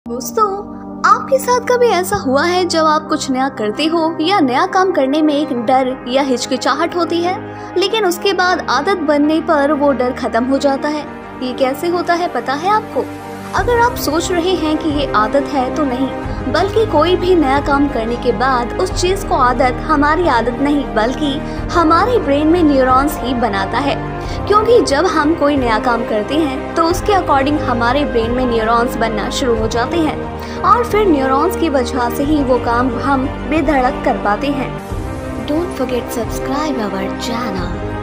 दोस्तों, आपके साथ कभी ऐसा हुआ है जब आप कुछ नया करते हो या नया काम करने में एक डर या हिचकिचाहट होती है, लेकिन उसके बाद आदत बनने पर वो डर खत्म हो जाता है। ये कैसे होता है पता है आपको? अगर आप सोच रहे हैं कि ये आदत है तो नहीं, बल्कि कोई भी नया काम करने के बाद उस चीज को आदत हमारी आदत नहीं बल्कि हमारे ब्रेन में न्यूरॉन्स ही बनाता है। क्योंकि जब हम कोई नया काम करते हैं तो उसके अकॉर्डिंग हमारे ब्रेन में न्यूरॉन्स बनना शुरू हो जाते हैं और फिर न्यूरॉन्स की वजह से ही वो काम हम बेधड़क कर पाते हैं। Don't forget subscribe our channel.